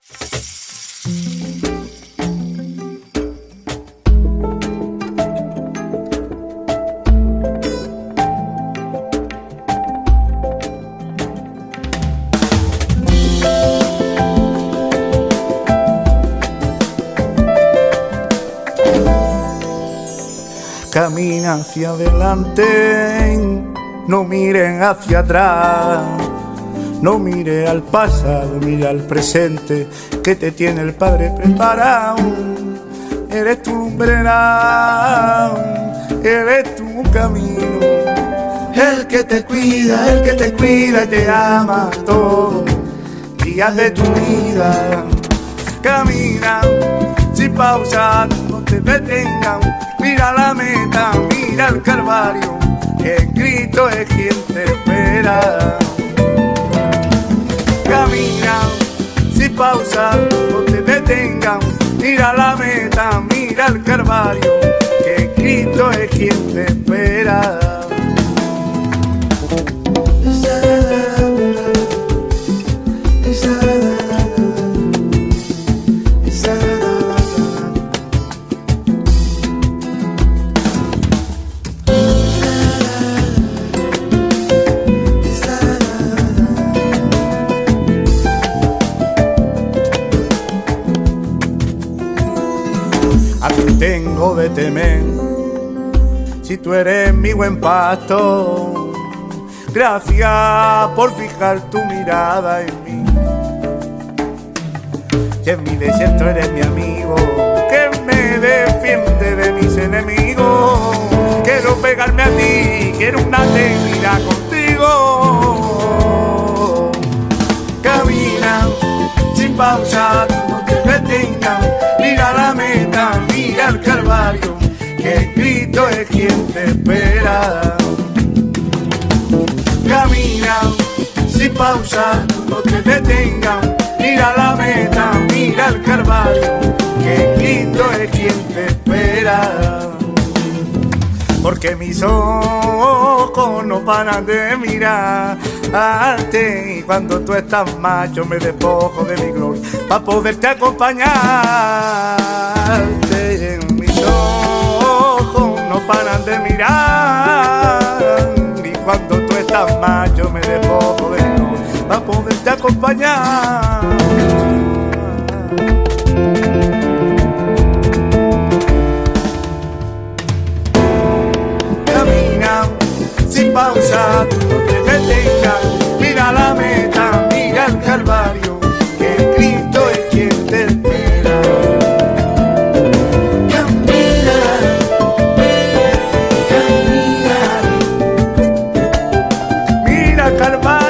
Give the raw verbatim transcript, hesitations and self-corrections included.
Camina hacia adelante, no miren hacia atrás. No mire al pasado, mira al presente, que te tiene el Padre preparado. Eres tu lumbrera, eres tu camino, el que te cuida, el que te cuida y te ama todos días de tu vida. Camina sin pausa, no te detengan, mira la meta, mira el Calvario, que Cristo es quien te espera. Camina sin pausa, no te detengan, mira la meta, mira el Calvario, que Cristo es quien te espera. A ti tengo de temer, si tú eres mi buen pastor. Gracias por fijar tu mirada en mí. Que en mi desierto eres mi amigo, que me defiende de mis enemigos. Quiero pegarme a ti, quiero una eternidad contigo. Camina sin pausa, no te detengas, mira la meta, mira el Calvario, que Cristo es quien te espera. Camina sin pausa, no te detengas, mira la meta, mira el Calvario, que Cristo es quien te espera. Porque mis ojos no paran de mirarte, y cuando tú estás mal yo me despojo de mi gloria para poderte acompañarte. Mis ojos no paran de mirar, y cuando tú estás mal yo me despojo de mi gloria para poderte acompañar. Sin pausa, no te detengas, mira la meta, mira el Calvario, que Cristo es quien te espera. Camina, camina, mira el Calvario.